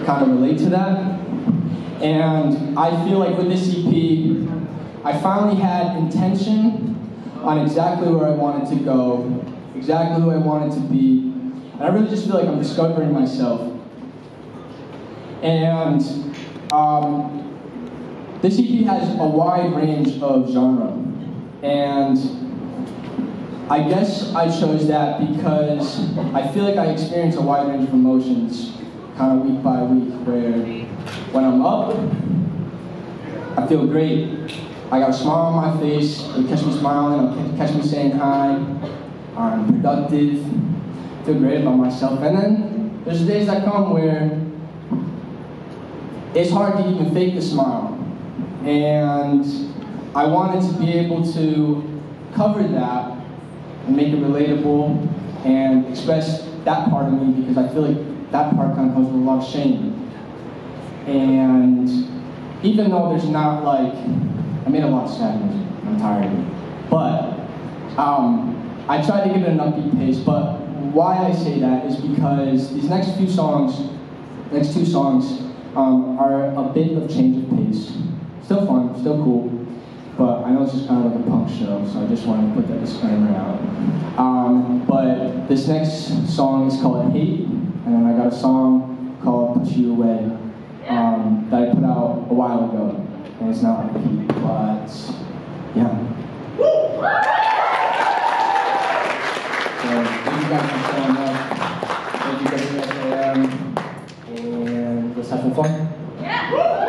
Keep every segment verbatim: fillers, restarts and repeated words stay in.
kind of relate to that. And I feel like with this E P, I finally had intention on exactly where I wanted to go, exactly who I wanted to be. And I really just feel like I'm discovering myself. And um, this E P has a wide range of genre. And I guess I chose that because I feel like I experience a wide range of emotions kind of week by week, where when I'm up, I feel great. I got a smile on my face, it'll catch me smiling, it'll catch me saying hi, I'm productive, feel great about myself. And then there's days that come where it's hard to even fake the smile. And I wanted to be able to cover that and make it relatable and express that part of me, because I feel like that part kind of comes with a lot of shame. And even though there's not like, I made a lot of sad music, I'm tired of it. But um, I tried to give it an upbeat pace, but why I say that is because these next few songs, next two songs, um, are a bit of change of pace. Still fun, still cool, but I know this is kind of like a punk show, so I just wanted to put that disclaimer out. Um, but this next song is called Hate, and then I got a song called Put You Away um, that I put out a while ago, and it's not on repeat, but yeah. So thank you guys for showing up. Thank you guys for listening, um, and let's have some fun. Yeah.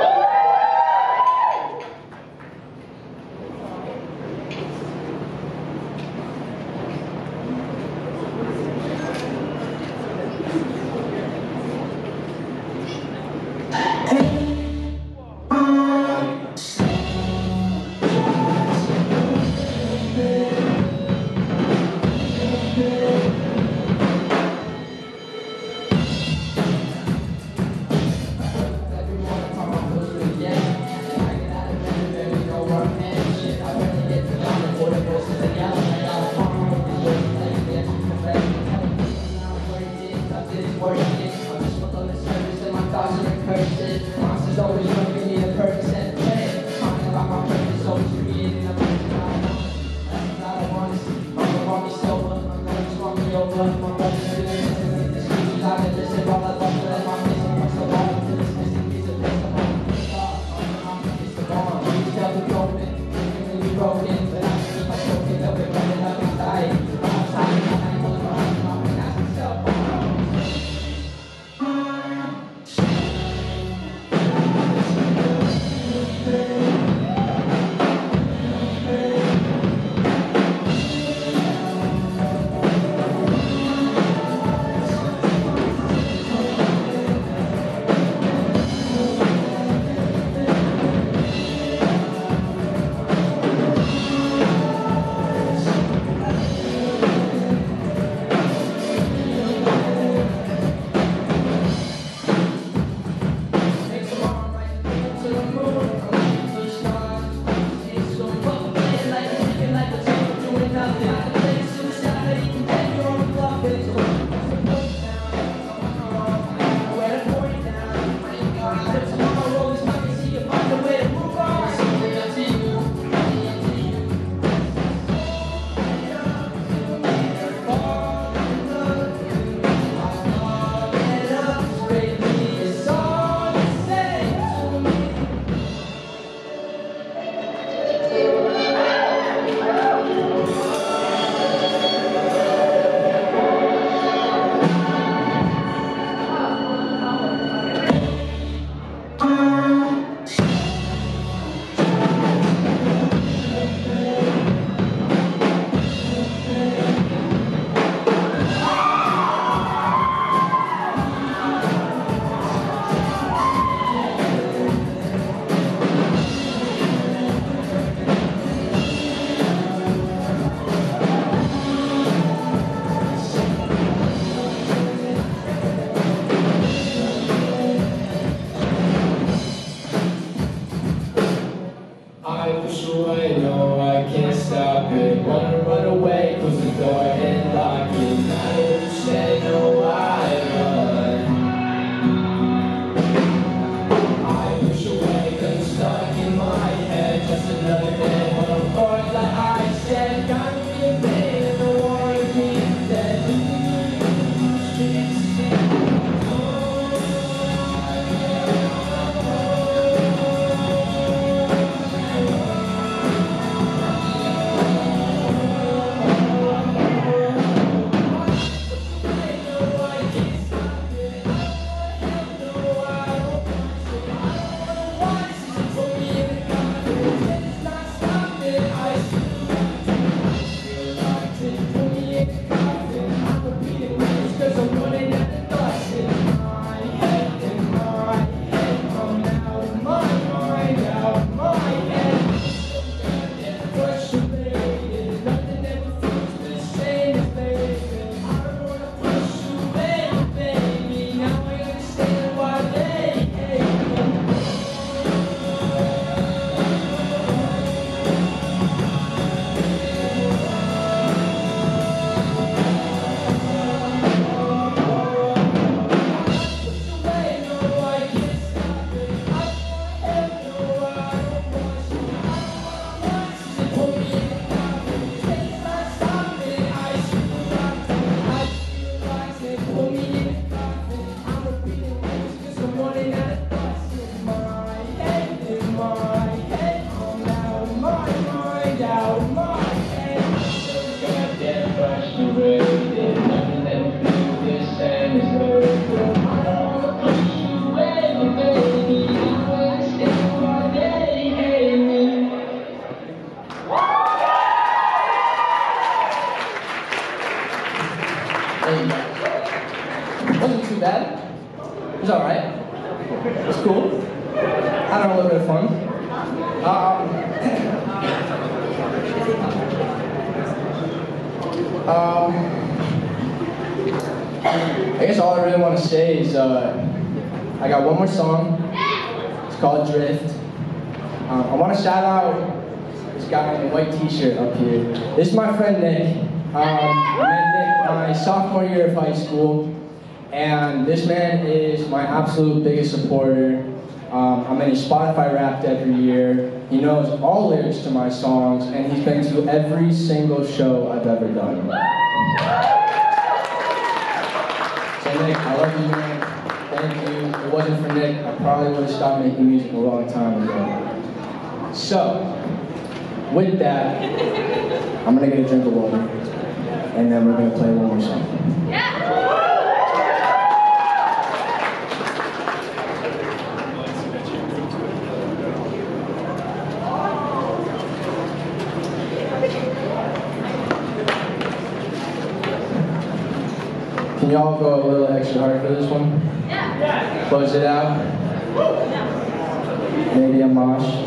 of fun. Um, um, I guess all I really want to say is uh, I got one more song. It's called Drift. Um, I want to shout out this guy in a white t-shirt up here. This is my friend Nick. Um, I met Nick my sophomore year of high school, and this man is my absolute biggest supporter. Um, I'm in his Spotify Wrapped every year. He knows all lyrics to my songs, and he's been to every single show I've ever done. So Nick, I love you, man. Thank you. If it wasn't for Nick, I probably would have stopped making music a long time ago. So, with that, I'm gonna get a drink of water, and then we're gonna play one more song. Yeah. Can y'all go a little extra hard for this one? Yeah. Close it out. Maybe a mosh.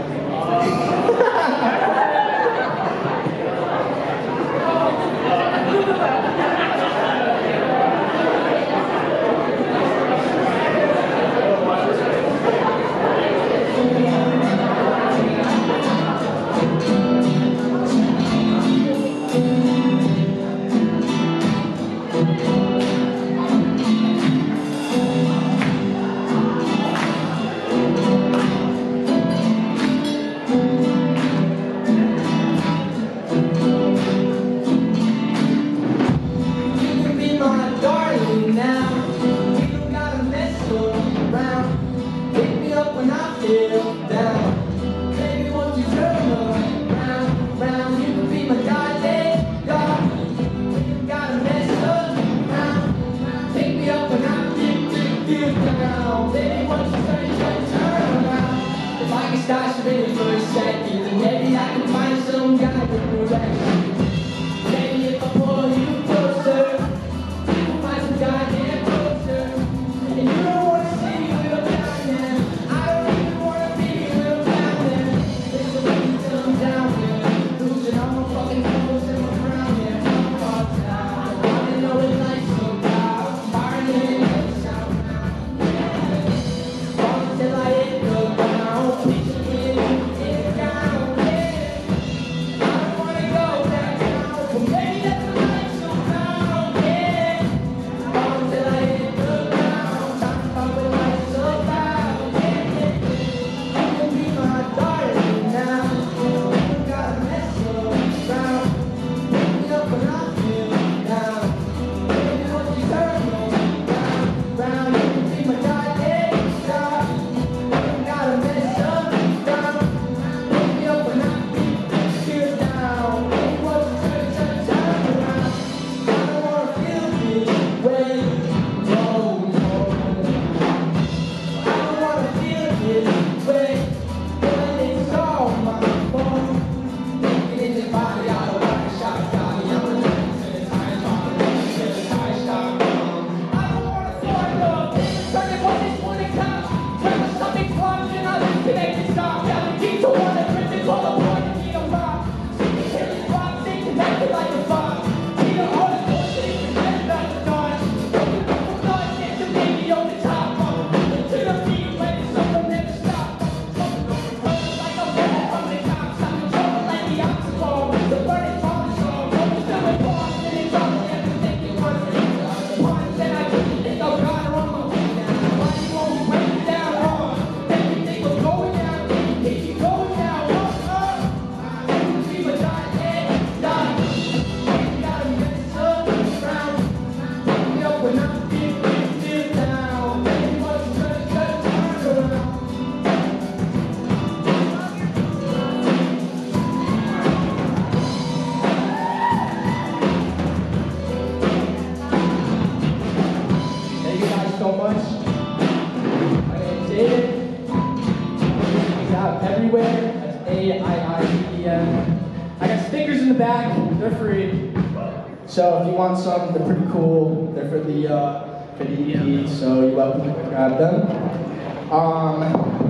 So if you want some, they're pretty cool. They're for the uh, for the E P, so you're welcome to grab them. Um,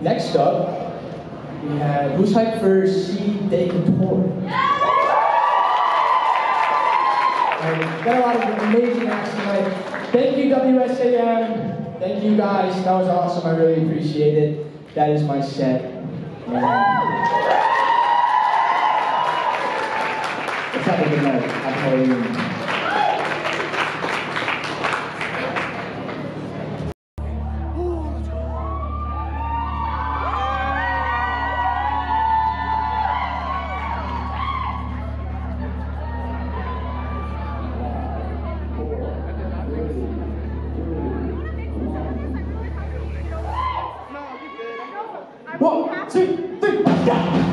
Next up, we have, who's hyped for C. De Couture? Got a lot of amazing acts tonight. Thank you, W S A M. Thank you, guys. That was awesome. I really appreciate it. That is my set. And let's have a good night. Happy Halloween. One, two, three, go!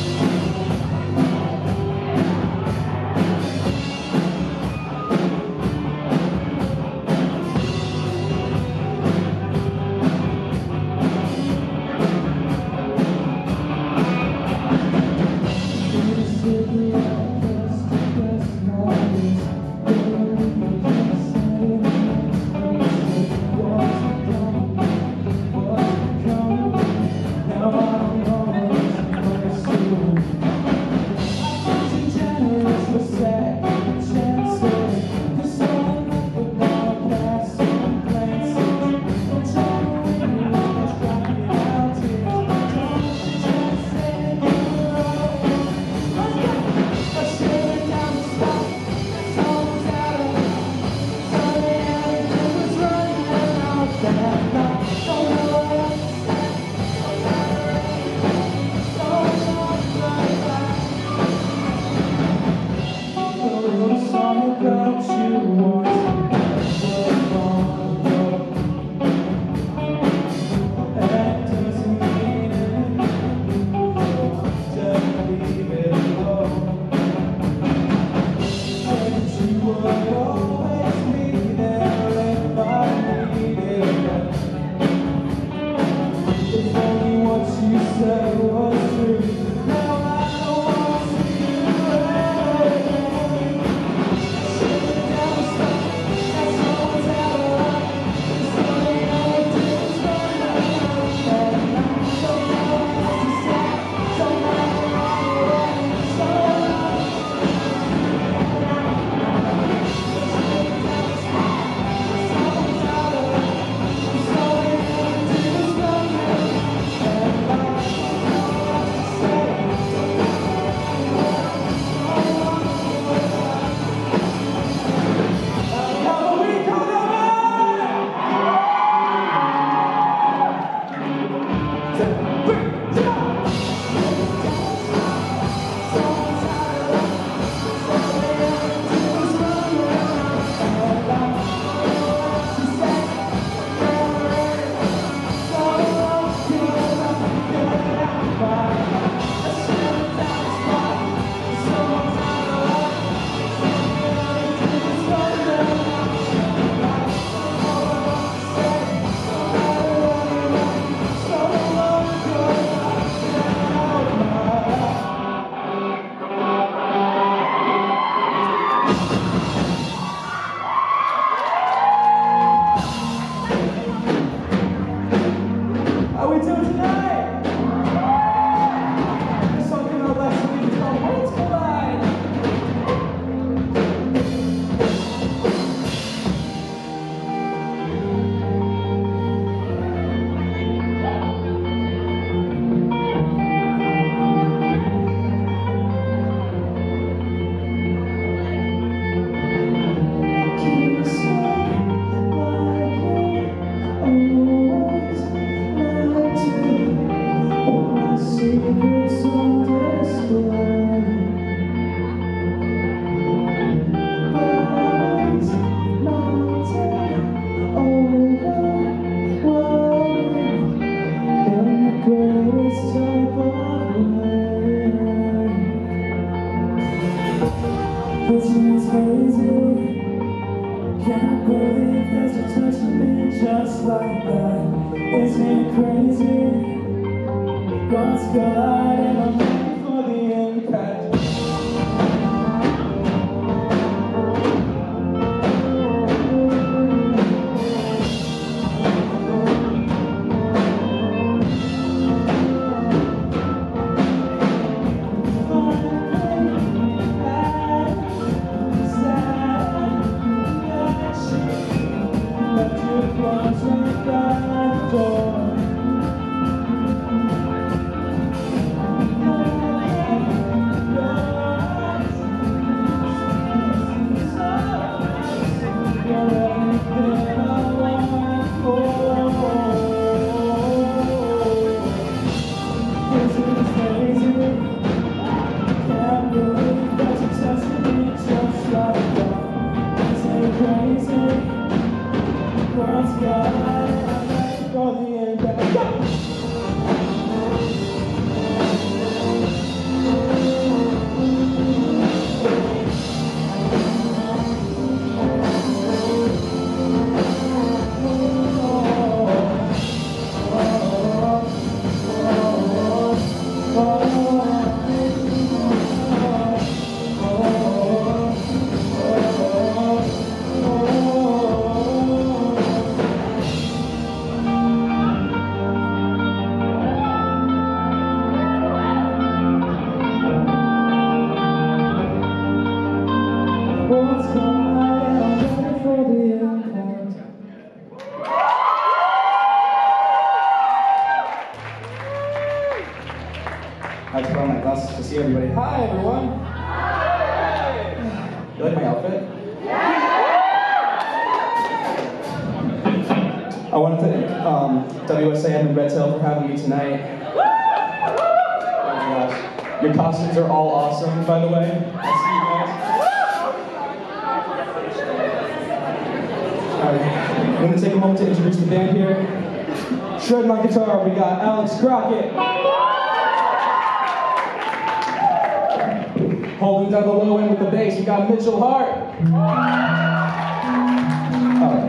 Just like that, isn't it crazy? God's God and I'm ready for the impact. What's going on? I'm ready for the impact. I have to put on my glasses to see everybody. Hi, everyone. Hi. You like my outfit? I wanted to thank um, W S A M and Red Tail for having me tonight. Oh my gosh. Your costumes are all awesome, by the way. I see you guys. All right. I'm going to take a moment to introduce the band here. Shredding on guitar, we got Alex Crockett. Holding down the low end with the bass, we got Mitchell Hart. Oh.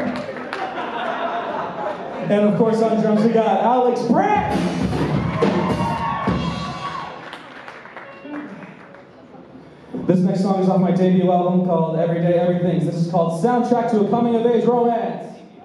And of course on drums we got Alex Brett. This next song is off my debut album called Everyday Everythings. This is called Soundtrack to a Coming of Age Romance.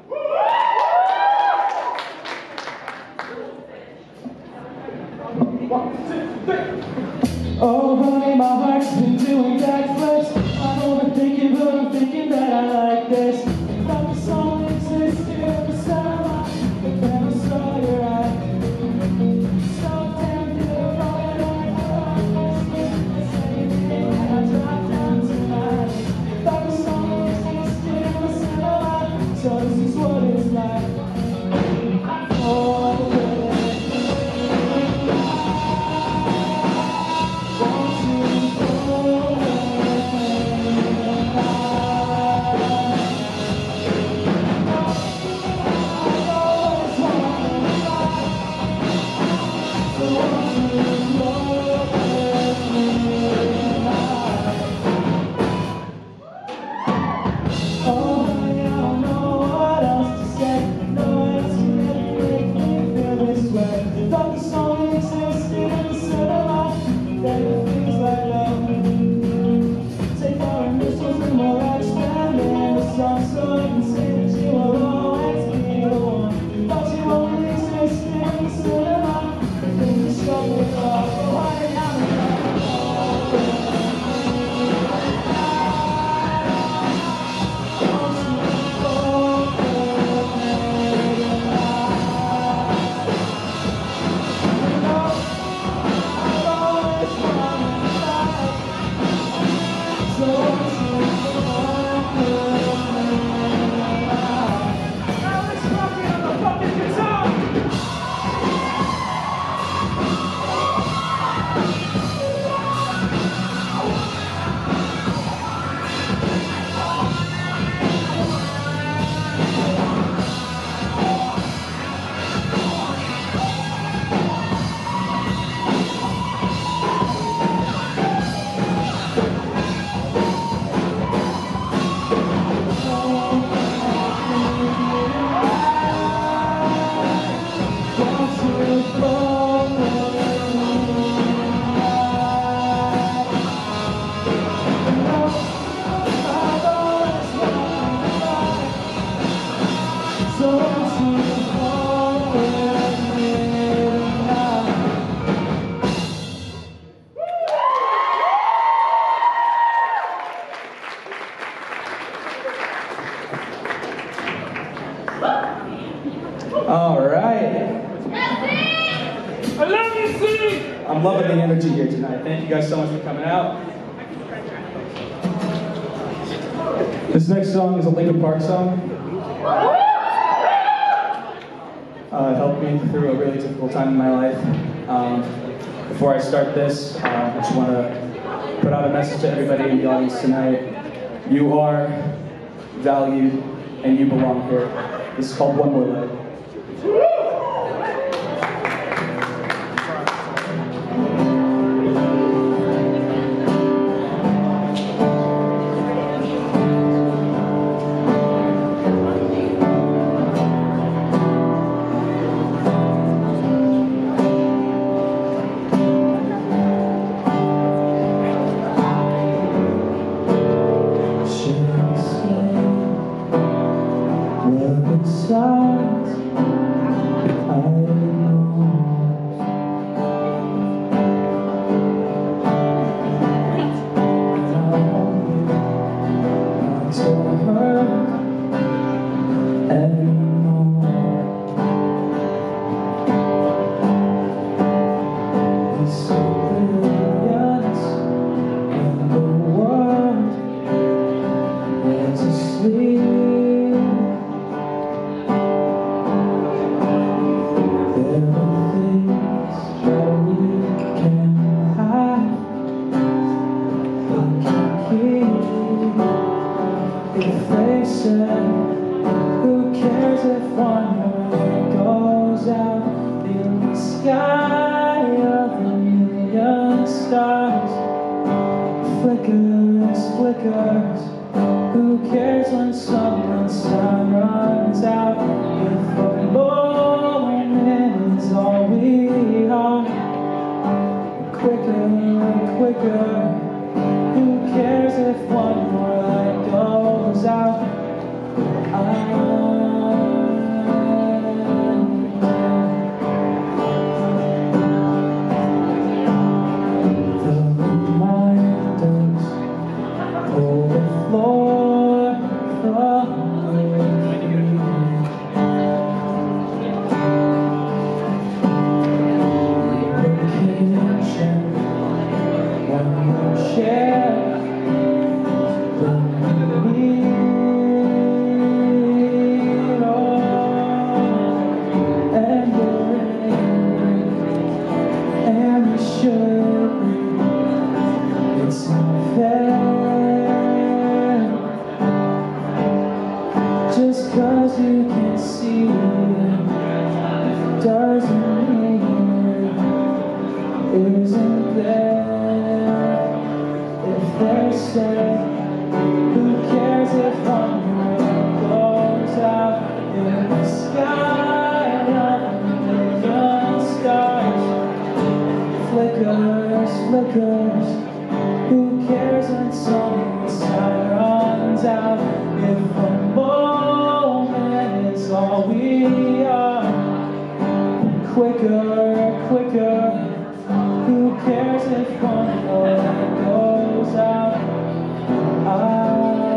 One, two, three. Oh honey, my heart's been doing backflips. I'm overthinking, but I'm thinking that I like this. Thought the song existed at the start, but then I saw your eyes. So damn beautiful, and I thought the same thing, and I dropped down tonight. Thought the song existed at the start, so this is what it's like. Oh, I All right. I love you, Steve! I'm loving the energy here tonight. Thank you guys so much for coming out. This next song is a Linkin Park song. Uh, it helped me through a really difficult time in my life. Um, before I start this, uh, I just want to put out a message to everybody in the audience tonight. You are valued and you belong here. This is called One More Life. said, who cares if one more goes out in the sky of a million stars? Flickers, flickers. Who cares when someone's time runs out? If a moment is all we are. Quicker, quicker. Who cares if one more light goes out? I just 'cause you can see it doesn't mean it isn't there. If they say, who cares if one more goes out in the sky of a million stars? Flickers, flickers. Who cares when someone's time runs out? If a moment is all we are. Quicker, quicker. Who cares if one more goes out? I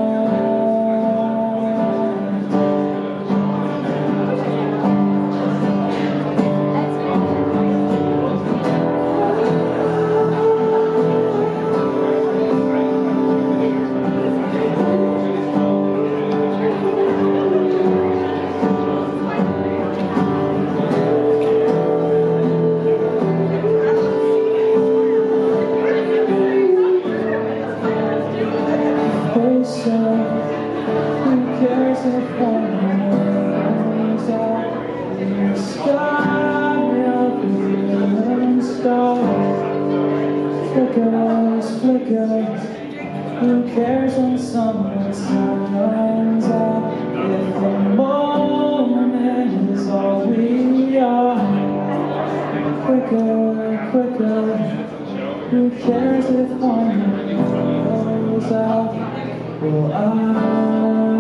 who cares if one goes out in the sky of a million stars? Flickers, flickers. Who cares when someone's time runs out? If a moment is all we are. Quicker, quicker. Who cares if one goes out? Well, I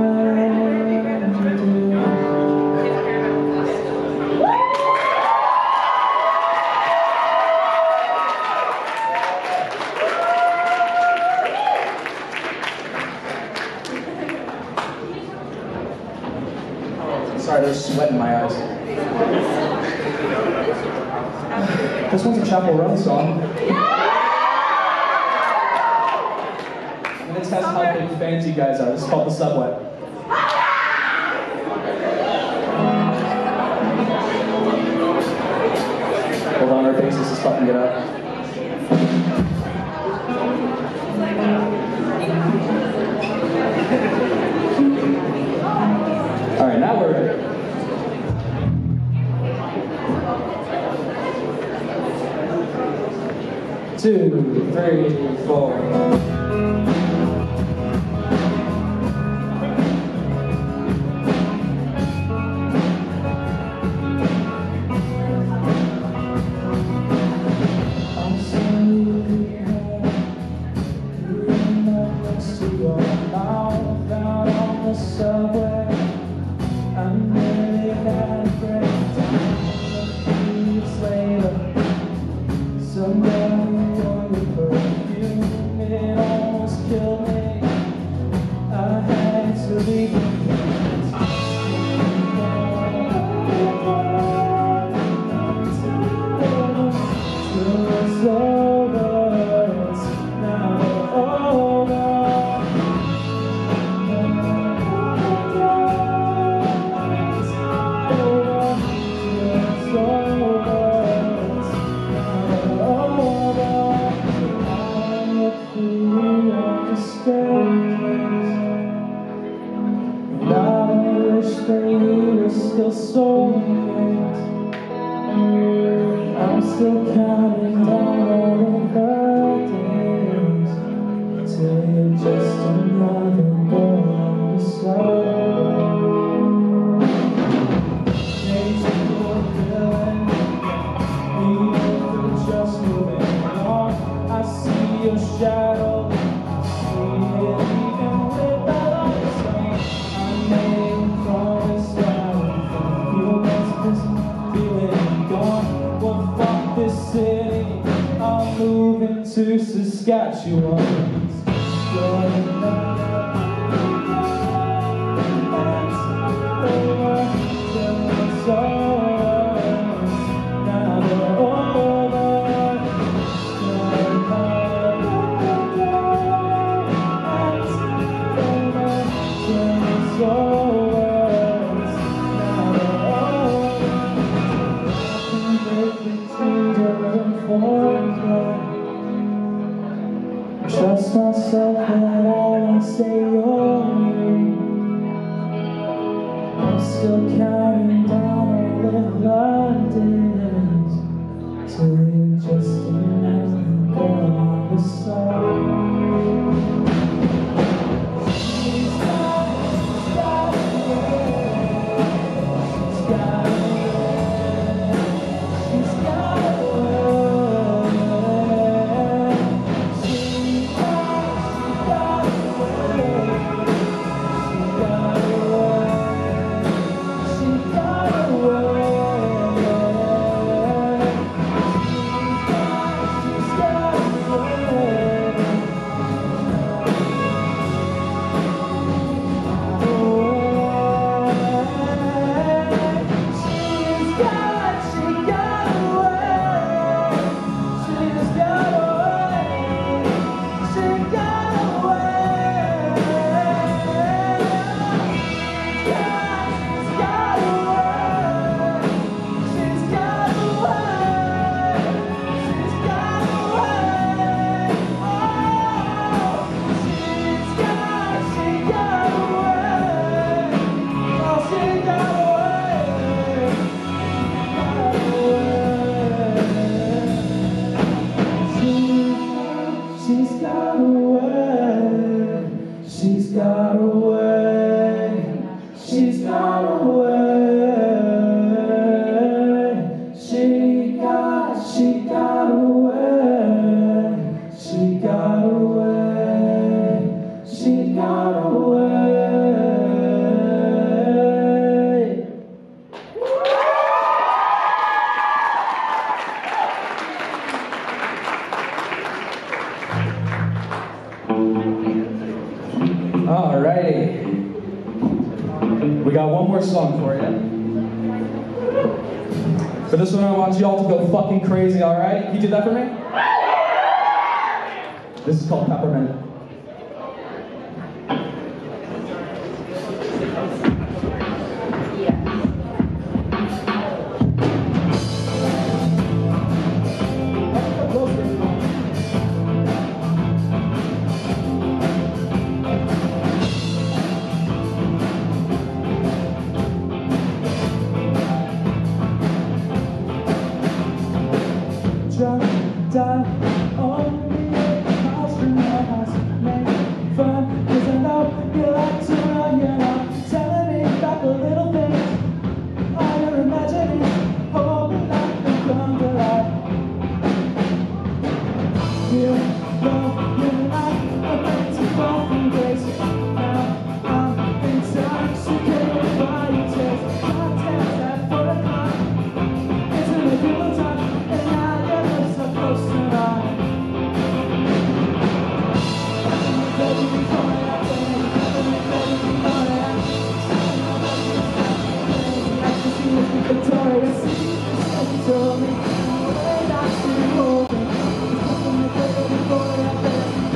Sorry, there's sweat in my eyes. This one's a Chapel Roan song. I'm gonna test how big fans you guys are. This is called The Subway. Hold on, our bassist is fucking it up. All right, now we're ready. Two, three, four. Subway, I'm nearly had a breakdown a few weeks later. Somebody ordered perfume, it almost killed still so late. I'm still counting down all of the days till you're just another girl on the side. Days you're feeling, even if you're just moving on. I see your shadow, I see it even without a sign. I made a promise that if you miss this feeling gone, well fuck this city, I'm moving to Saskatchewan. Trust myself when I won't say you're me. I'm still counting down all of the days till you're just another girl on the side. She's got it, she's got it, she's got it, she's got it. She's got away, she's got away, she got, she got away, she got away, she got away. Alrighty, we got one more song for you. For this one, I want you all to go fucking crazy, alright? Can you do that for me? This is called Peppermint. Drunk, die, on the eight miles from your house. Make fun, cause I know you like to run your mouth. Telling me about the little things all you're imagining, hoping I can come to life. You know you're not a meant to fall from grace. Now I'm intoxicated by your taste. Cocktails at four o'clock, it's a regular time, and now you're so close to mine. Baby, before I baby, baby, before I I can see it's Victoria's Secret, you told me, way back to the open. Baby, before I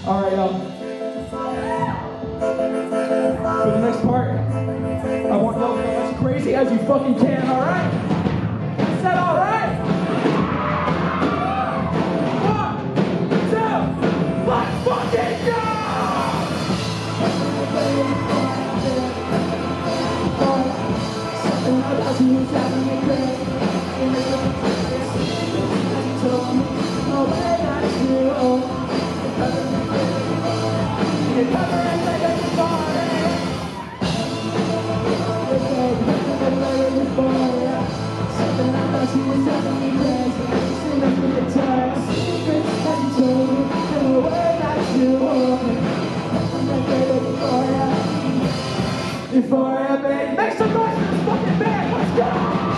All right, y'all. For the next part, I want y'all to go as crazy as you fucking can, all right? Is that all right? One, two, let's fucking go! Something about you is driving me crazy. You make me feel as you told me, no way not true. You're covering like a party. Something about you is driving me crazy. Sing up with the time, secrets that you told me, no way not true. I'm not ready for ya. Before I baby, make some noise for this fucking band. Let's go!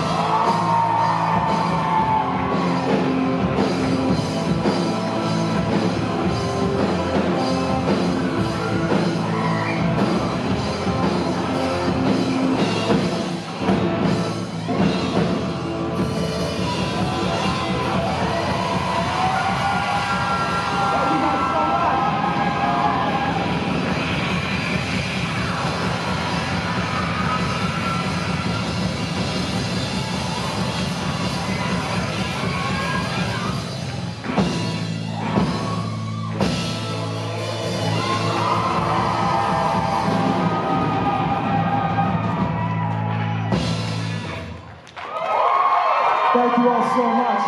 Thank you all so much.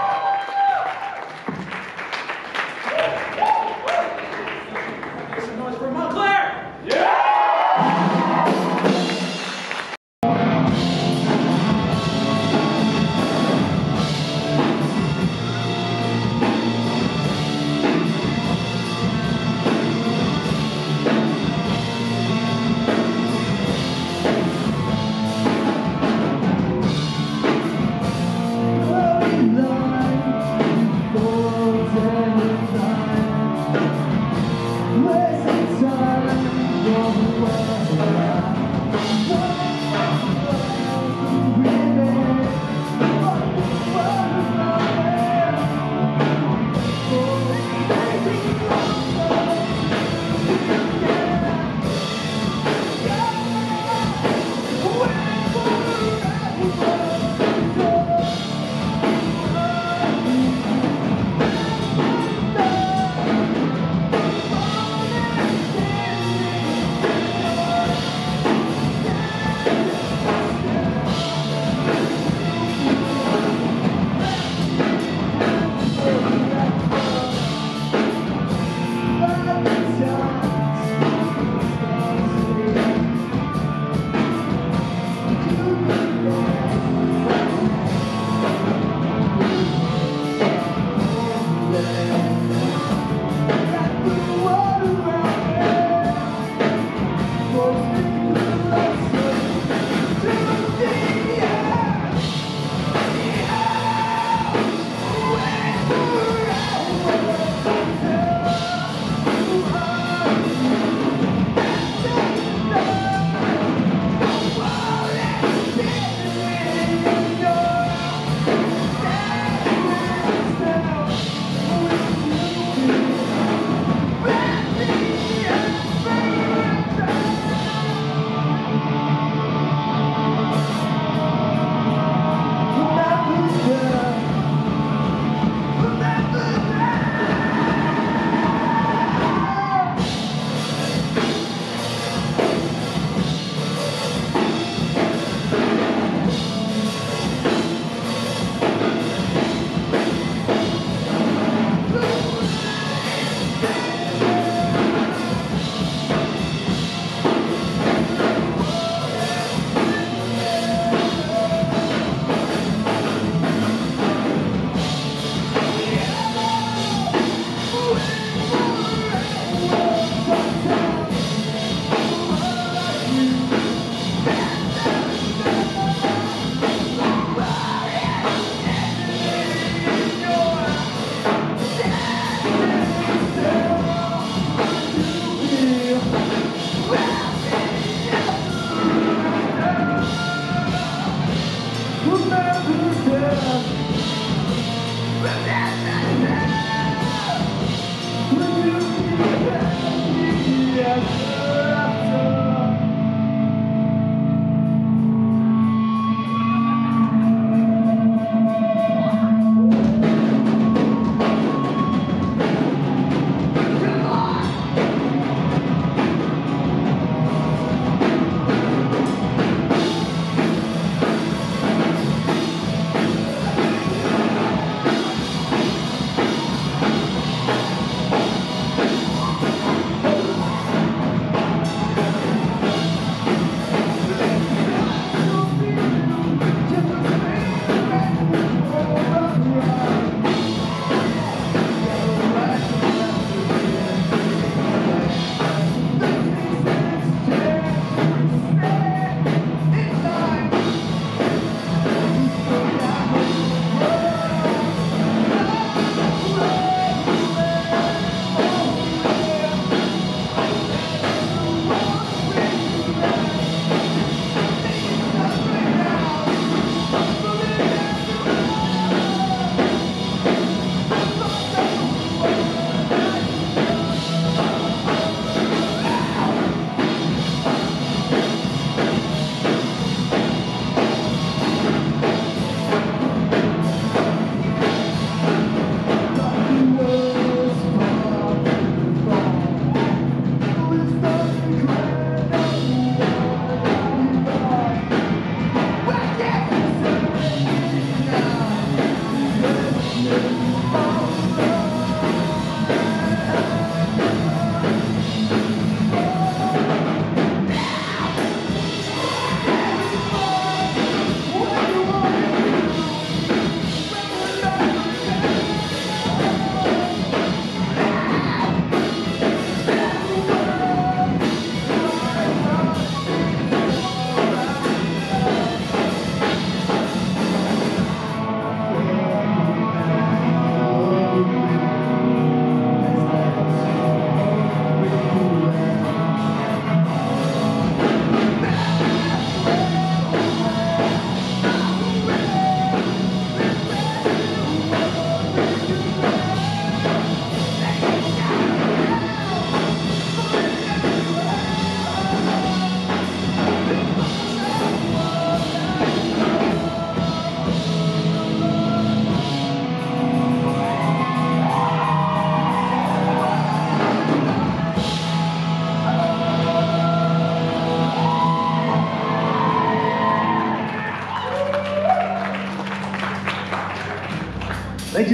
Make some noise for Montclair! Yeah!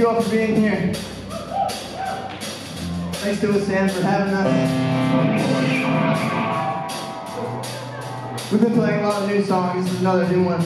you all for being here. Thanks to Sam for having us. We've been playing a lot of new songs. This is another new one.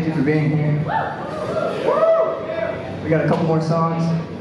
Thank you for being here. We got a couple more songs.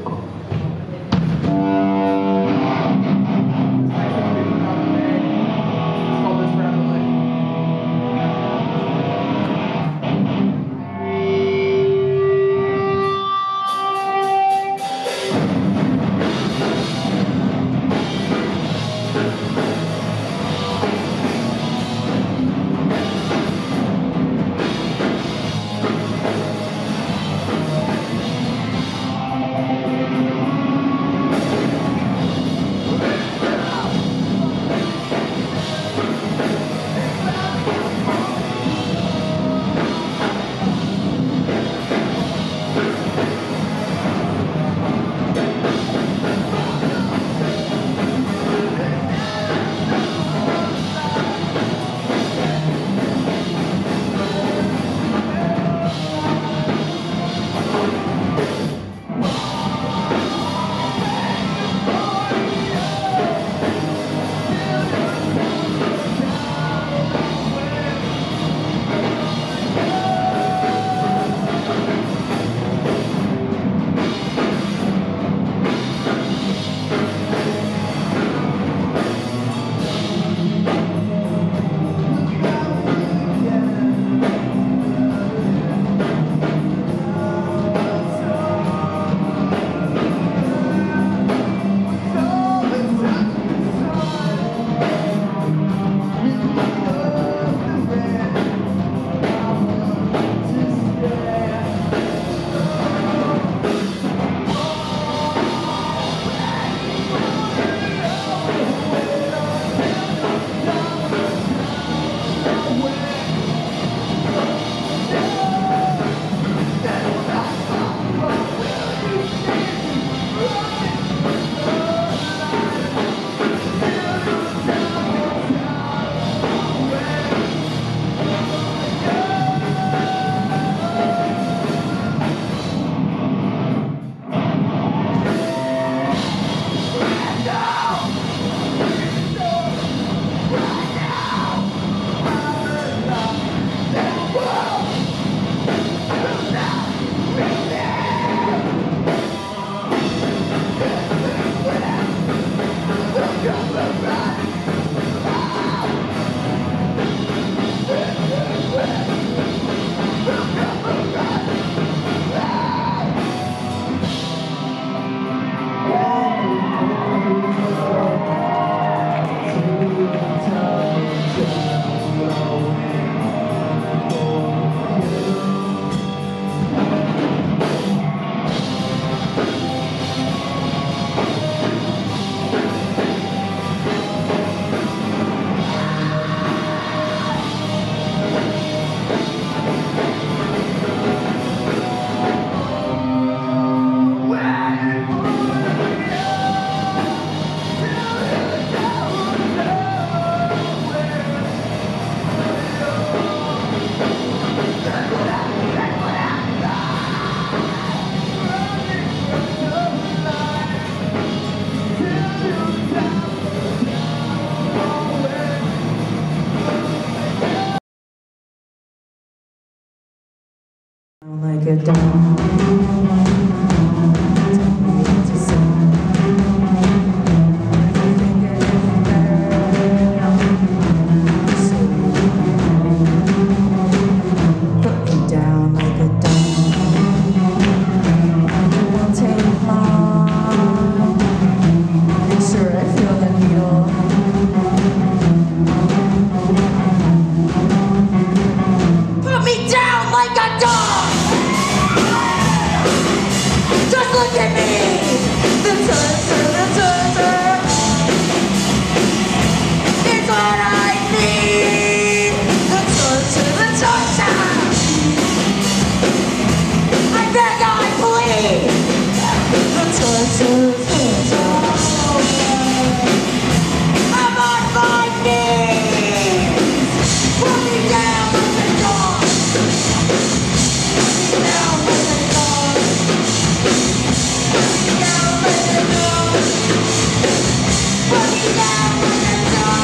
Like a dog.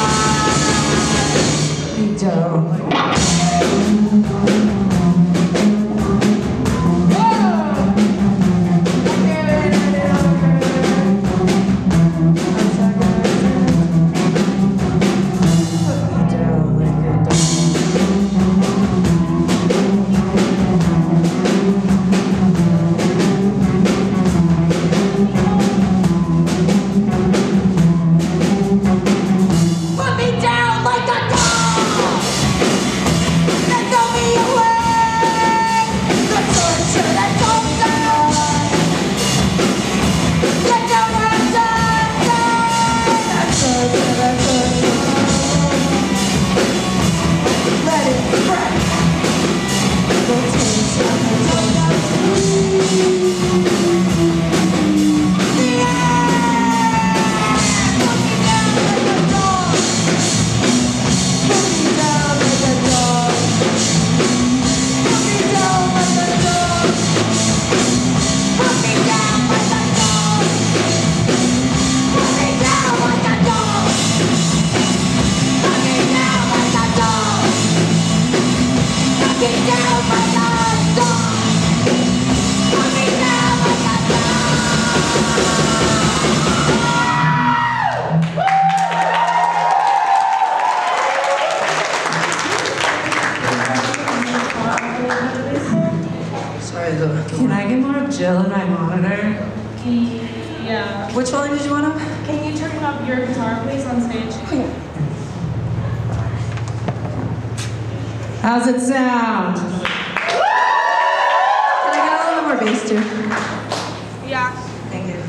Down. Sorry, the, can I get more of Jill in my monitor? Yeah. Which volume did you want up? Can you turn up your guitar, please, on stage? How's it sound? Can I get a little bit more bass too? Yeah. Thank you.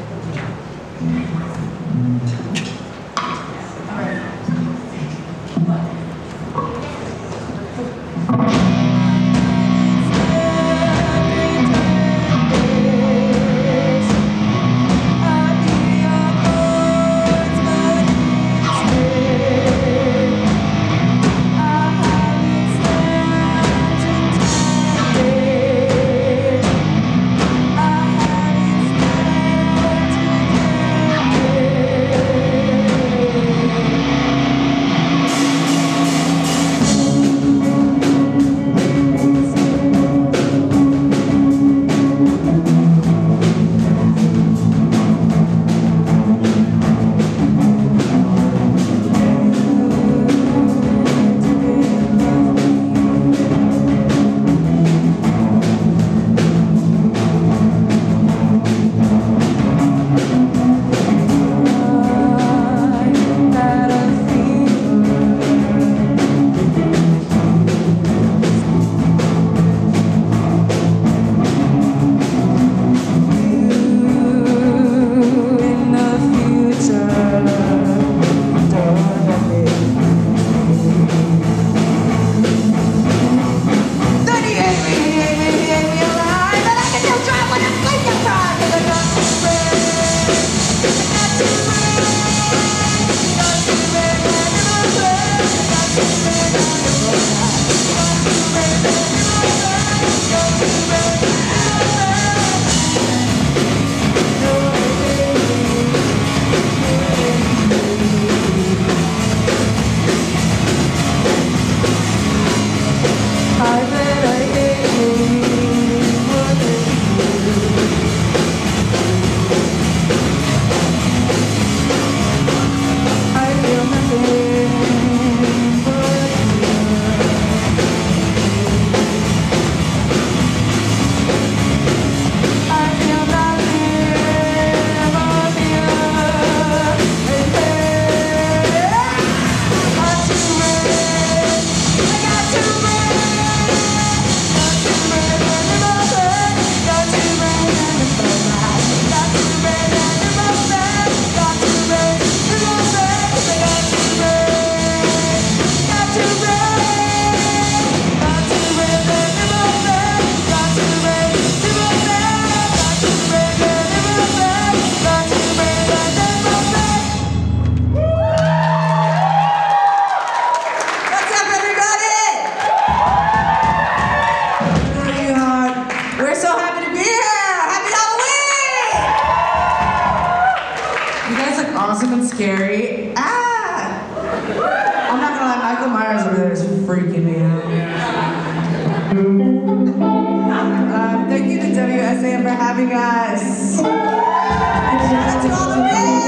Awesome and scary. Ah! I'm not gonna lie, Michael Myers over there is freaking me out. Um, thank you to W S A M for having us. And shout out to all the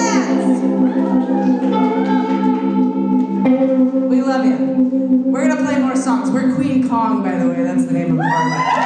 bands. We love you. We're gonna play more songs. We're Queen Kong, by the way. That's the name of the party.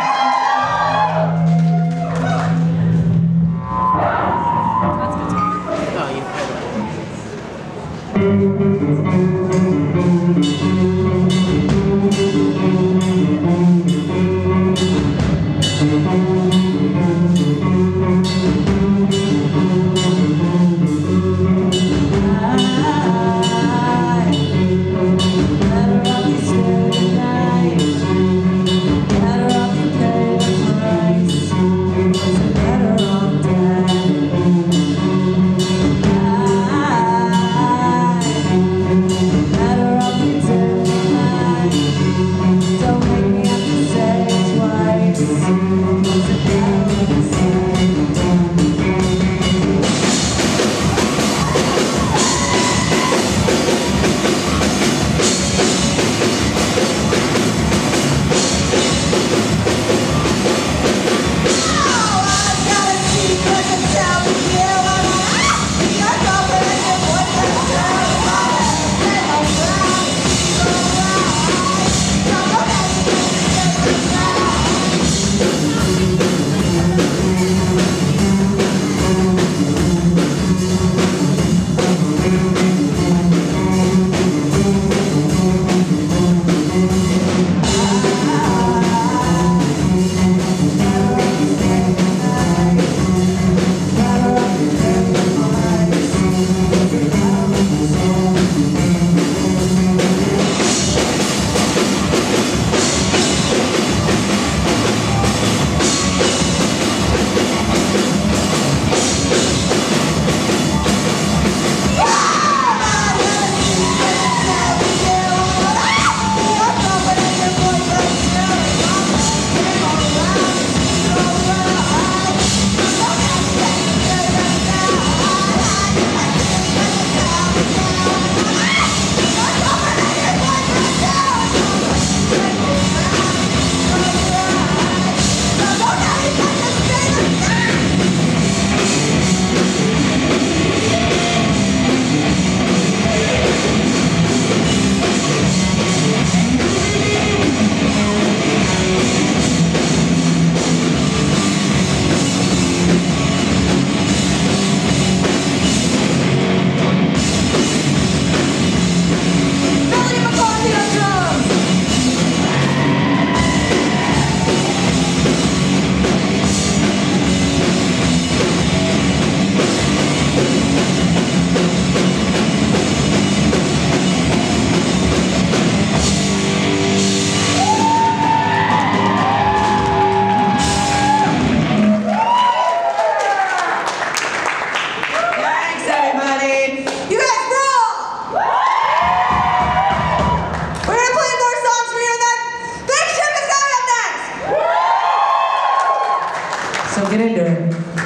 Don't make me have to say it twice. So get into it.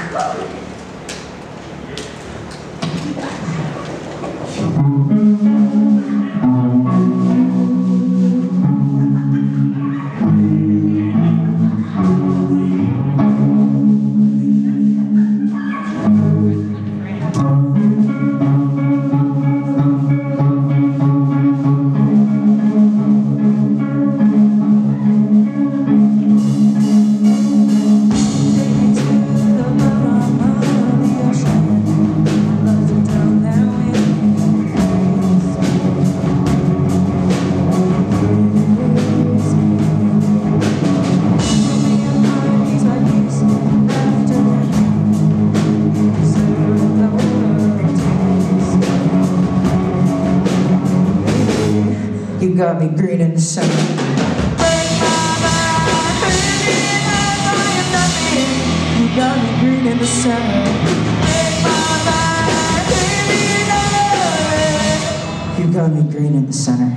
You got me green in the sun. You got me green in the sun. You got me green in the center.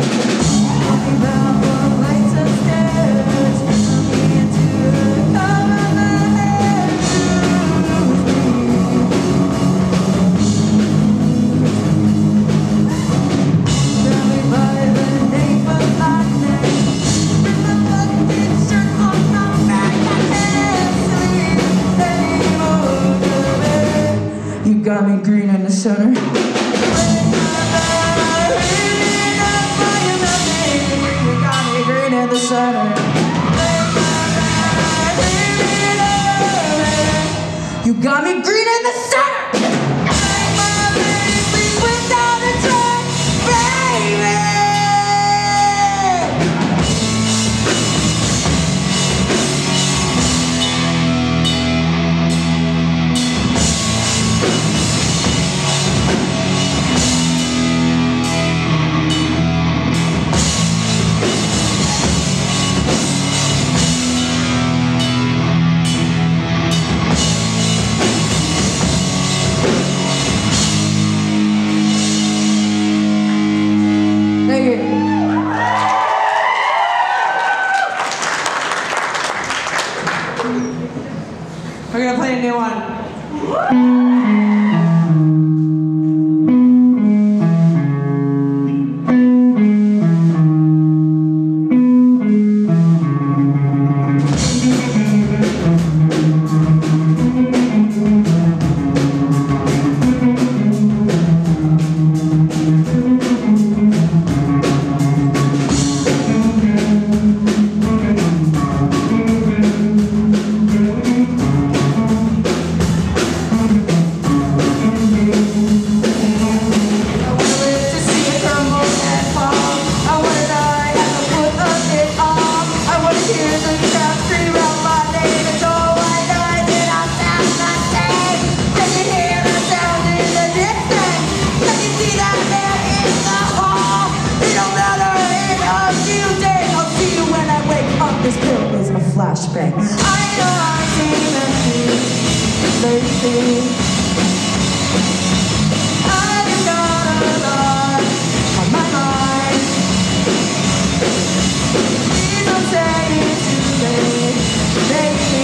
You got me green in the center. You got me green in the center. You got me green in the center. Without a trace, baby. We're gonna play a new one. Flashback. I know I've seen that lately. I've got a lot on my mind. Please don't say it's too late, baby.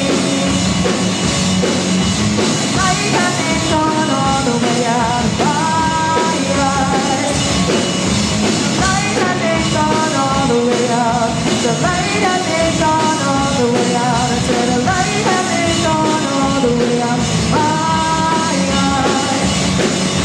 Light hasn't gone all the way out of my eyes. Light hasn't gone all the way out. The light hasn't gone all the way out. I said the light hasn't gone all the way out. My eyes.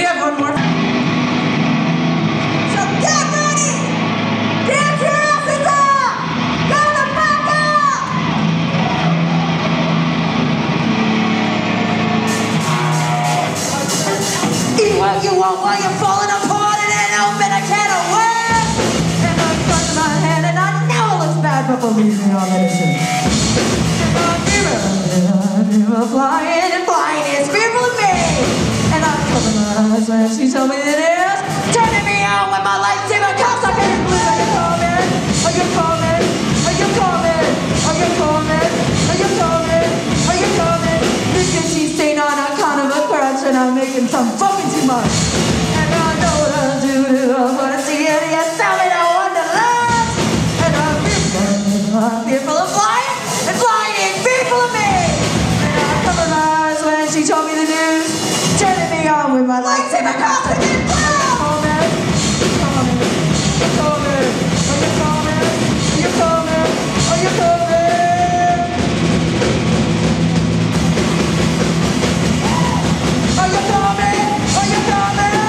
have one more. So get ready! Get your asses up! Go the fuck up! Eat what you want while you're falling apart in an open a can of worms. And I'm crushing my hand and I know it looks bad, but believe me, I'll let it in. Flying and flying is fearful of me. And I cover my eyes when she told me it is. Turning me on when my lightsaber comes. I can't believe are you coming? Are you coming? Are you coming? Are you coming? Are you coming? Are you coming? This is cheese stain on a kind of a crutch and I'm making some fucking too much. And I know what I'll do to what I see it. You tell me no wonderland. And I'm fearful, I'm fearful of flying and flying is fearful of me. Covered my eyes when she told me the news, turning me on with my lightsaber cross and then blow! Are you coming? Are you coming? Are you coming? Are you coming? Are you coming? Are you coming? Are you coming?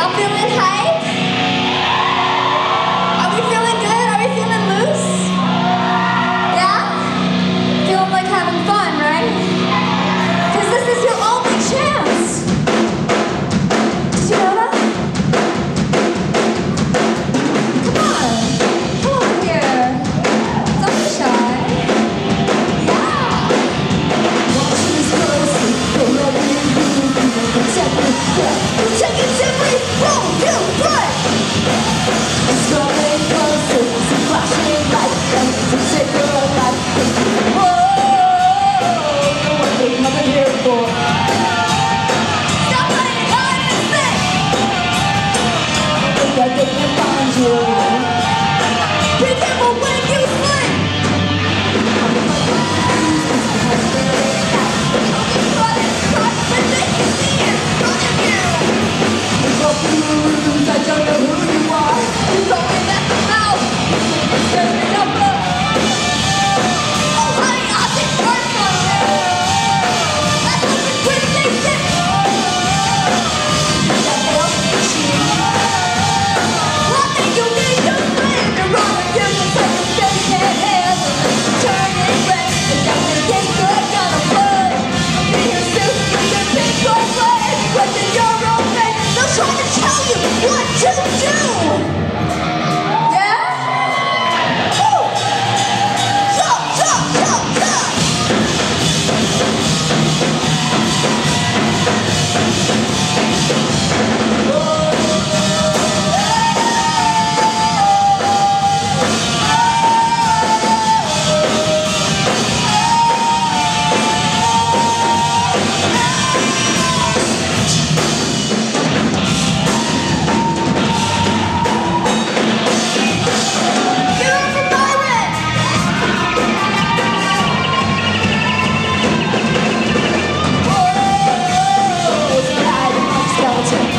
Y'all feeling hype? Are we feeling good? Are we feeling loose? Yeah? Feeling like having fun, right? Because this is your only chance. Did you know that? Come on. Come on here. Don't be shy. Yeah. Watch this closely. Don't let me move. Protect me. Protect it simply. Roll you right. It's coming closer. It's a flashing light. To take your life. Whoa. Know what they coming here for. Stop playing hide and seek. Think that they can find you. Be careful when you sleep. I don't know who you are. You told me that the mouth. Turn it up. Oh honey, I'll take first on you. That's what the quick they say. That they don't need you. One thing you need to bring. You're wrong if you can take a step can't have. Turn it red. The doctor gets good, gonna play. I'll be here soon. You can pick your play. Question your own fate. They'll try to tell you what to do. Yeah? Woo! Jump, jump, jump, jump. Give it up for Byron. Whoa, slide among skeletons.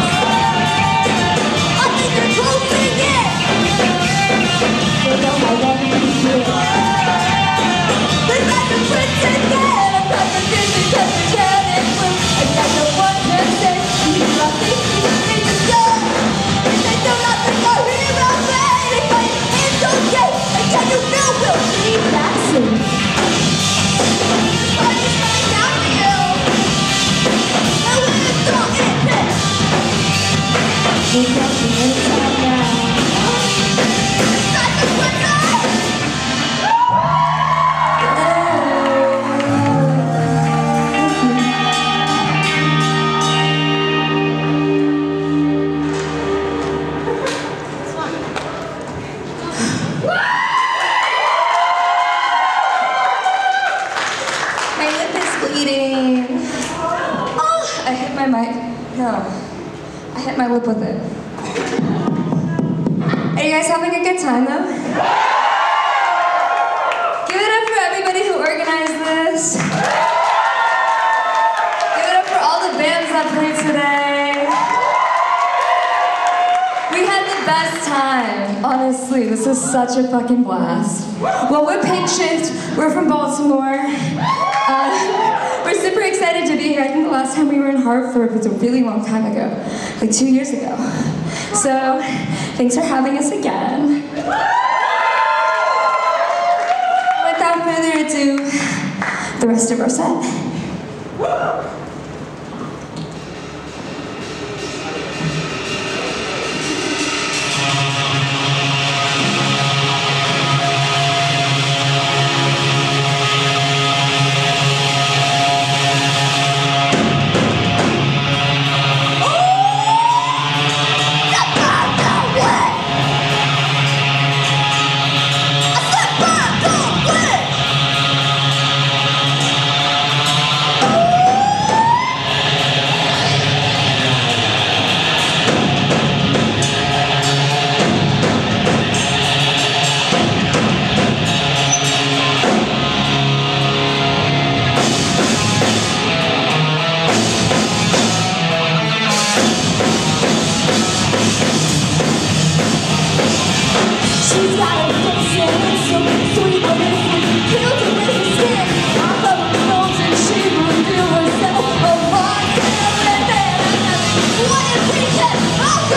I think you're closing in. You know I want to be here. There's like a prince again. I'm not for Disney because we can't include. I got no one can say. You love me, you need to go. They do nothing for hero fading, but it's okay. And can you know we'll be back soon? This fight is coming down to you. And we're still in this. We're counting in time now. It's like a quick eye. My lip is bleeding. Oh, I hit my mic. No, I hit my lip with it. Are you guys having a good time though? Give it up for everybody who organized this. Give it up for all the bands that played today. We had the best time. Honestly, this is such a fucking blast. Well, we're Pink Shift. We're from Baltimore. Uh, we're super excited to be here. I think the last time we were in Hartford was a really long time ago, like two years ago. So, thanks for having us again. Without further ado, the rest of our set. What if we can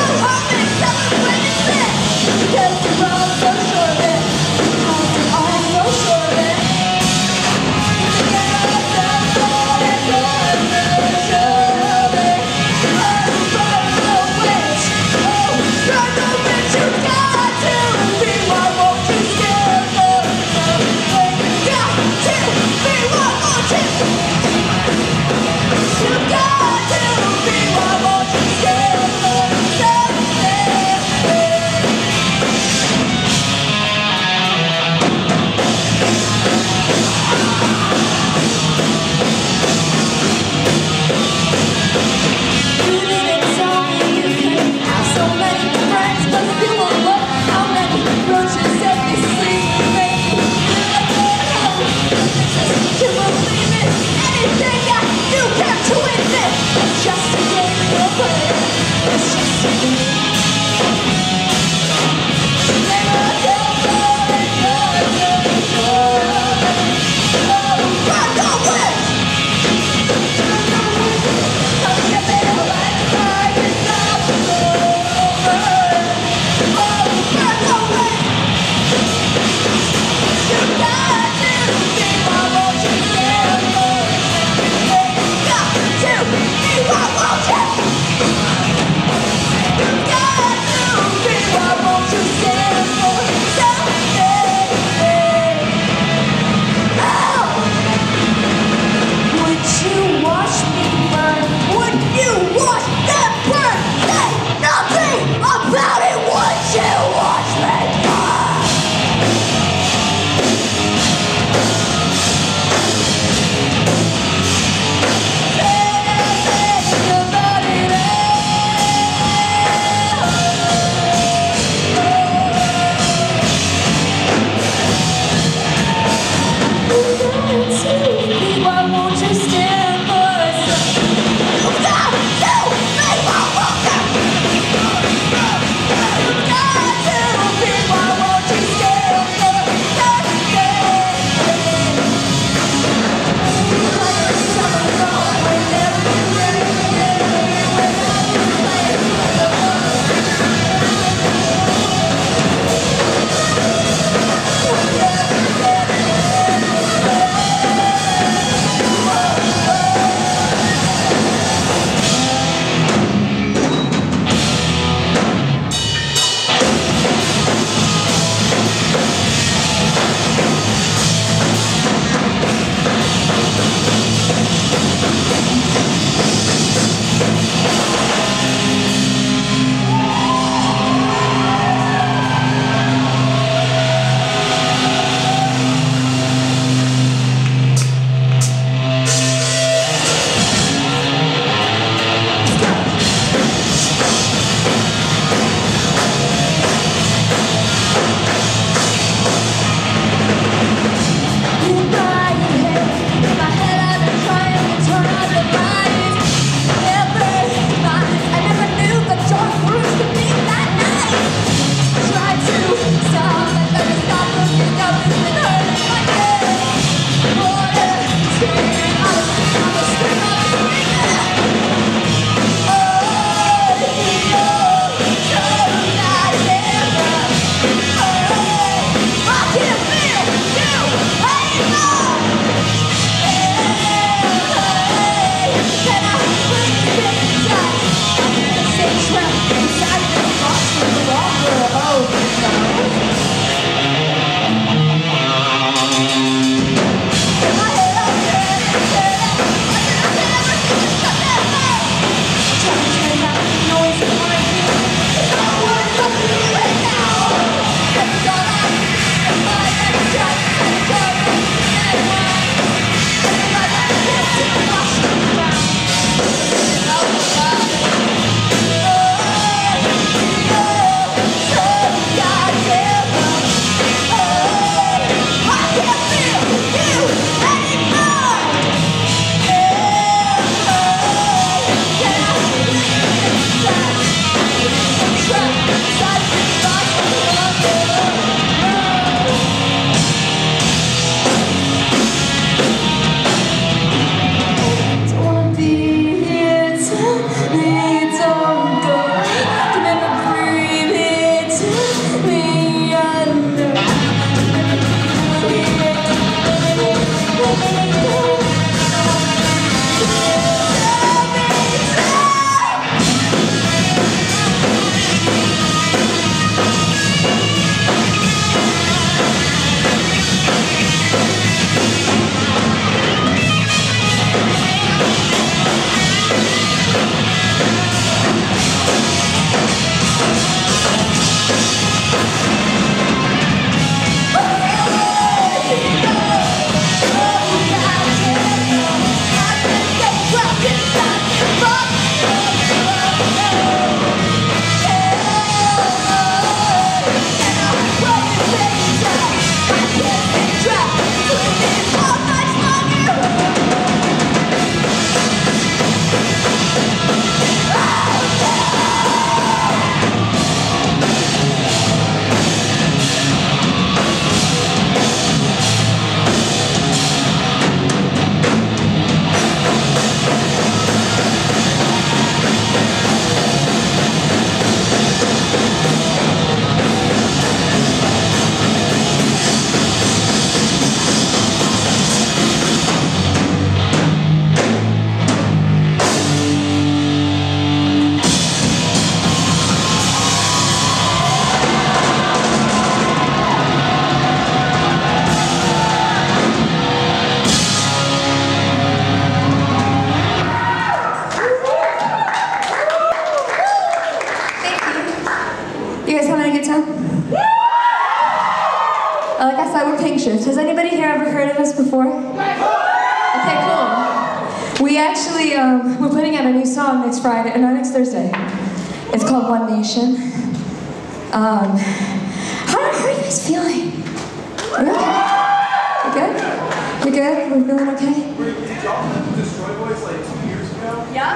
like I said, we're Pink Shifts. Has anybody here ever heard of us before? Okay, cool. We actually, um, we're putting out a new song next Friday, or no, next Thursday. It's called One Nation. Um, how, how are you guys feeling? Are you okay? You good? You good? We're feeling okay? Did y'all play with Destroy Boys like two years ago? Yeah.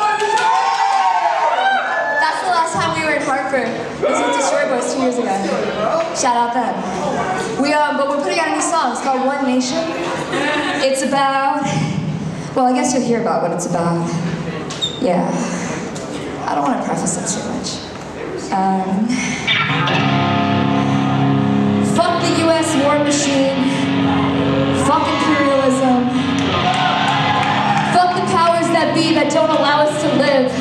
That's the last time we were in Hartford. This was Destroy Boys two years ago. Shout out them. We um, but we're putting out a new song. It's called One Nation. It's about. Well, I guess you'll hear about what it's about. Yeah. I don't want to preface it too much. Um, fuck the U S war machine. Fuck imperialism. Fuck the powers that be that don't allow us to live.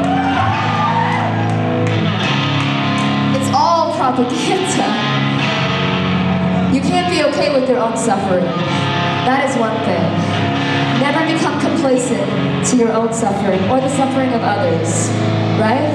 It's all propaganda. You can't be okay with your own suffering. That is one thing. Never become complacent to your own suffering or the suffering of others, right?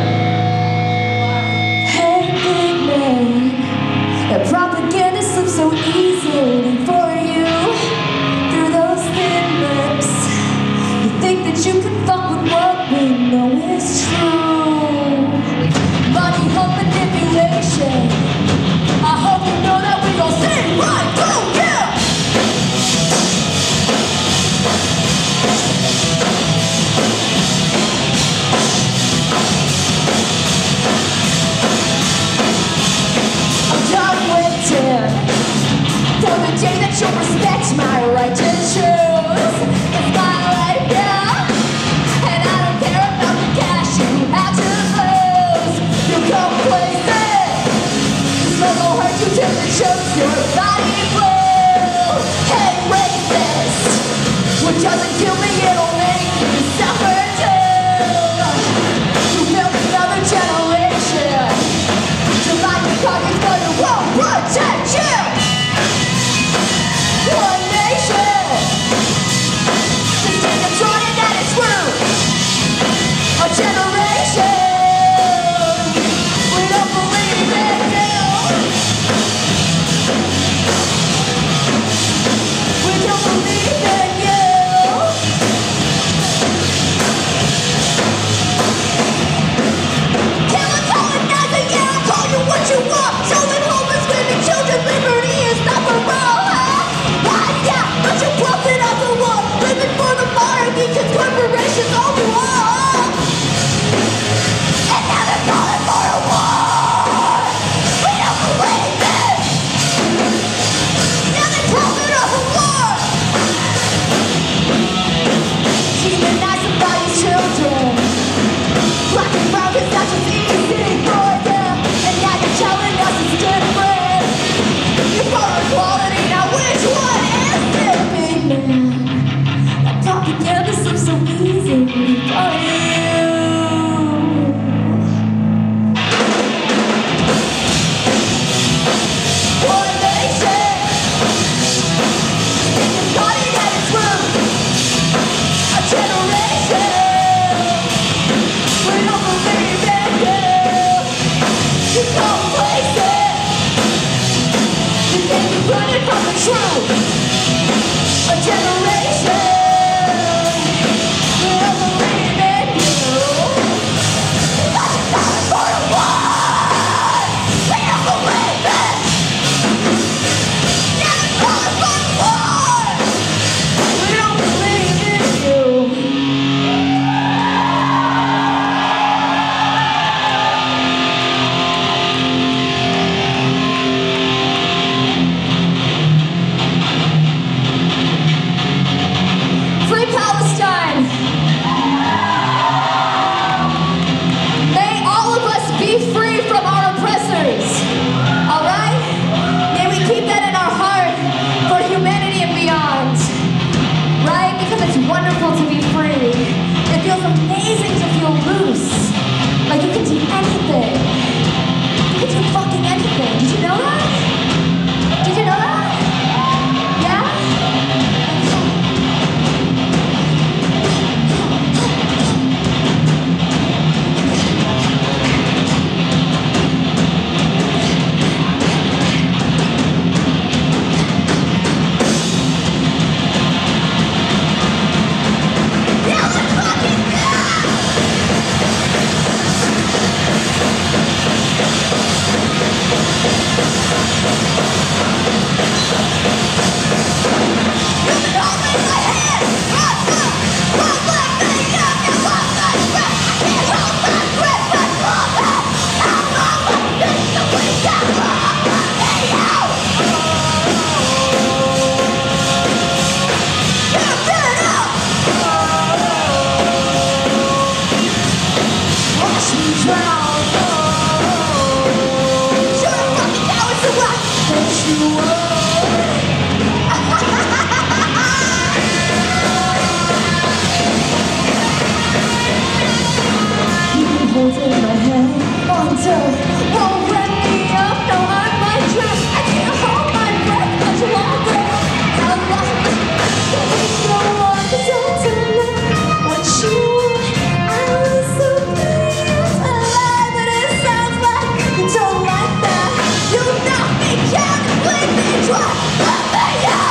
Hey, big man, the propaganda slips so easily for you through those thin lips. You think that you can fuck with what we know is true. Money, hope, manipulation. I hope you know that we gon' sing right through you. For the day that you'll respect my right to choose. It's my life now, and I don't care about the cash you have to lose. You come places, the smoke will hurt you till it chokes your body blue. Hey, racist, what doesn't kill me, it'll make you suffer too. You built another generation to line your pockets, but it won't protect you. One nation. holes in my head. Wonder won't let me up. No, I might drown. I can't hold my breath much longer. I'm like, please go on, don't tell me what you want. I was so pleased to lie, but it sounds like you don't like that. You knock me down and leave me dry. Let me out.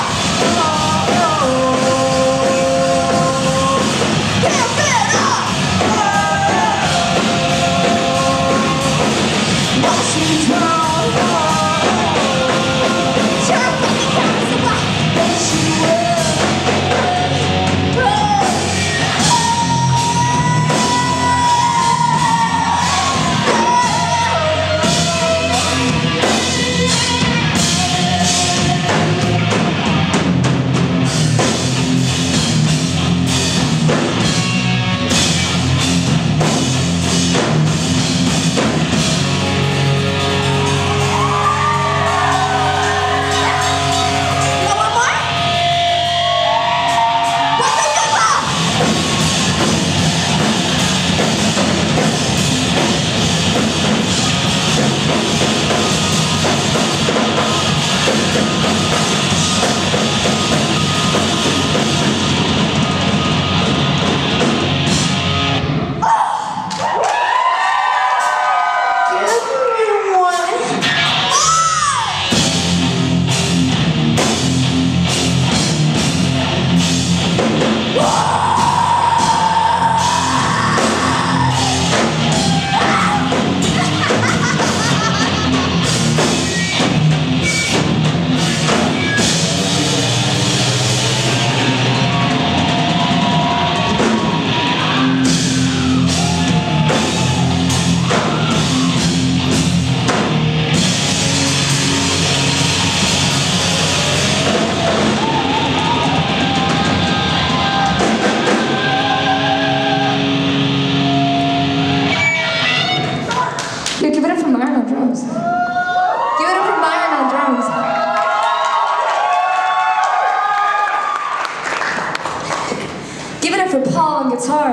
Guitar.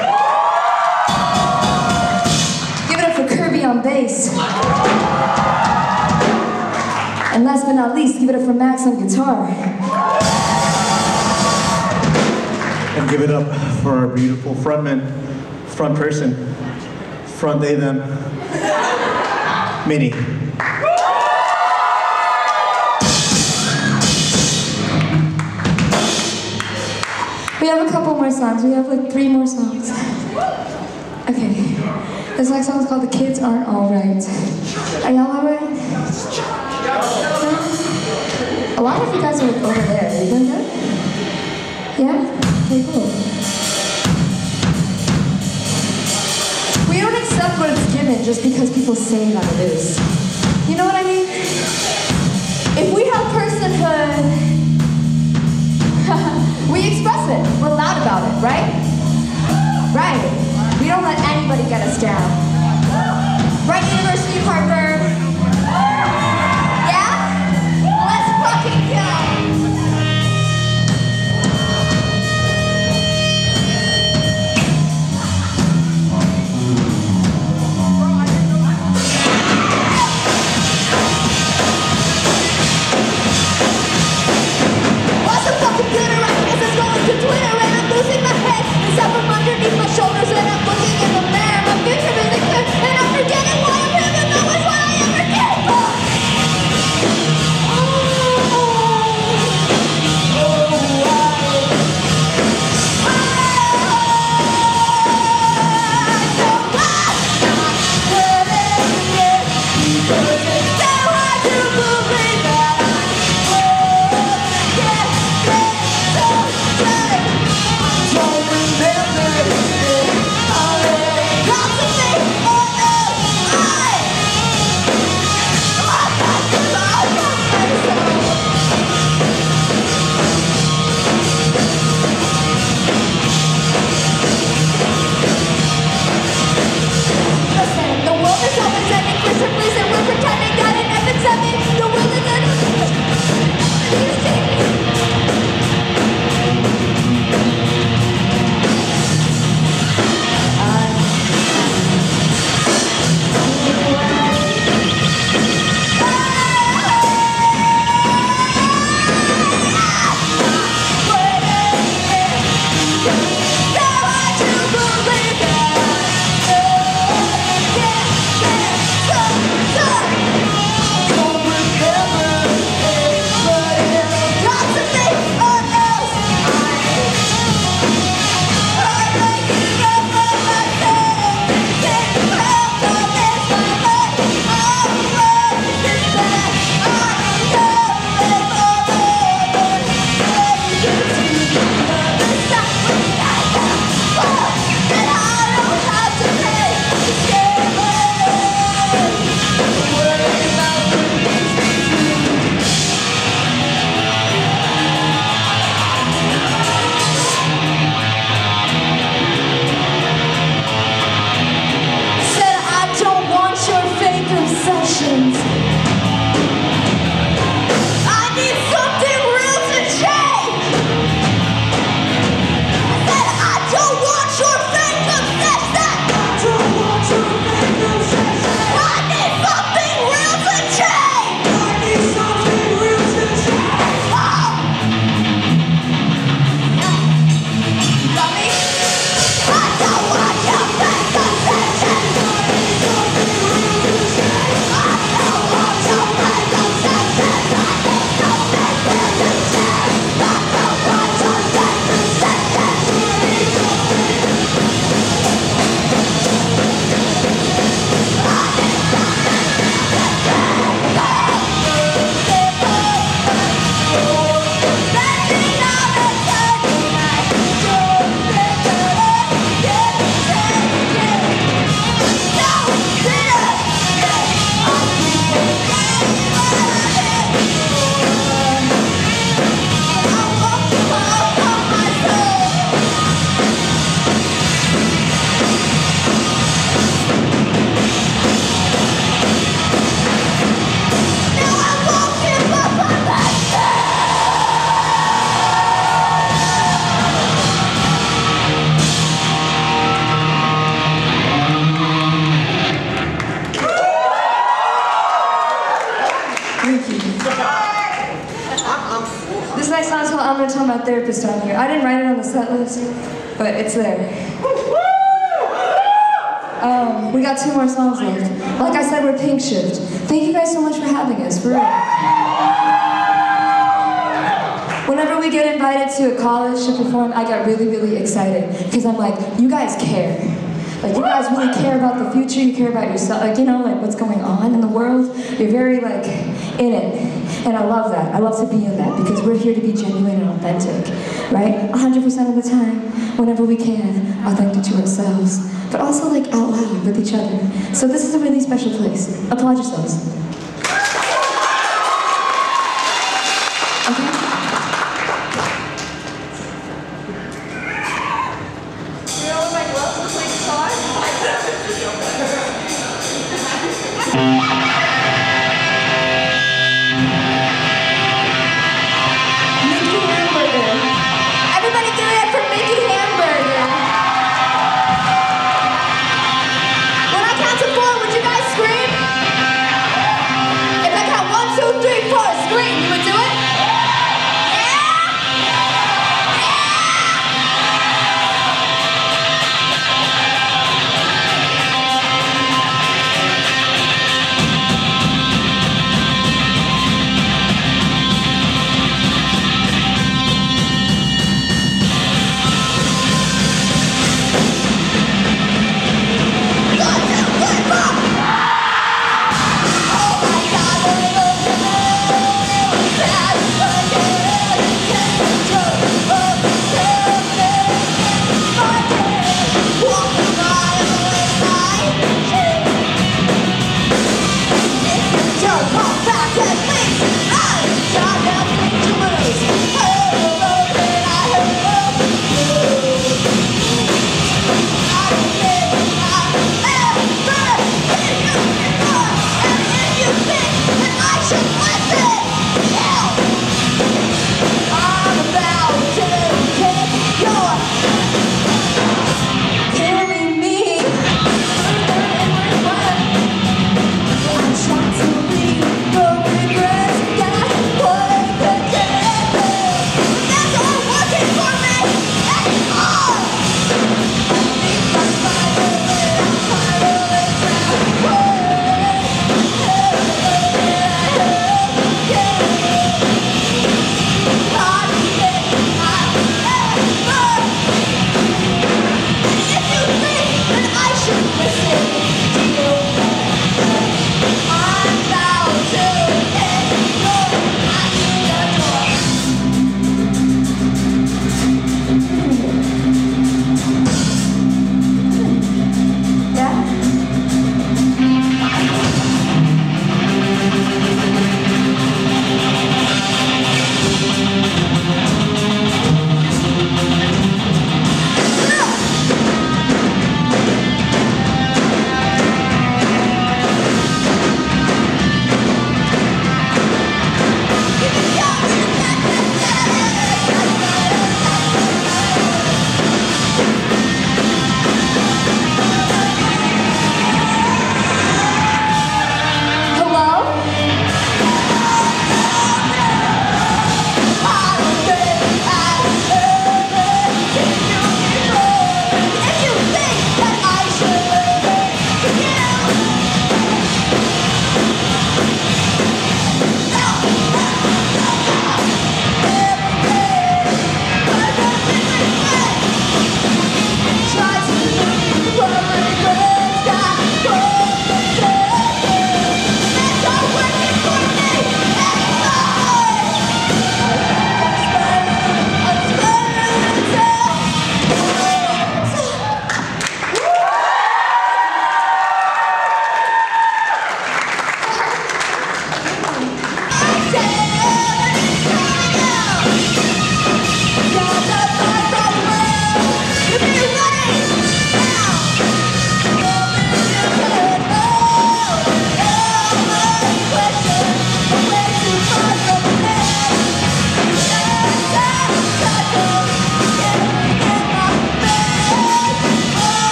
Give it up for Kirby on bass. And last but not least, give it up for Max on guitar. And give it up for our beautiful frontman, front person, front they them, Minnie. We have a couple more songs. We have like three more songs. Okay. This next song is called The Kids Aren't Alright. Are y'all alright? No? A lot of you guys are over there. Are you doing good? Yeah? Okay, cool. We don't accept what it's given just because people say that it is. You know what I mean? If we have personhood, we express it. We're loud about it, right? Right. We don't let anybody get us down. Right, University Parker? Yeah? Let's fucking go! What's the fucking glitter? I guess it's going to Twitter and I'm losing my head. It's up from underneath my shoulders and I'm looking in the mirror. My future isn't clear. I'm gonna tell my therapist on here. I didn't write it on the set list, but it's there. Um, we got two more songs left. Like I said, we're Pink Shift. Thank you guys so much for having us, for real. Whenever we get invited to a college to perform, I get really, really excited because I'm like, you guys care. Like, you guys really care about the future, you care about yourself, like, you know, like what's going on in the world. You're very, like, in it. And I love that. I love to be in that because we're here to be genuine and authentic, right? one hundred percent of the time, whenever we can, authentic to ourselves, but also, like, out loud with each other. So this is a really special place. Applaud yourselves. Okay? You know what my glove looks like, Todd?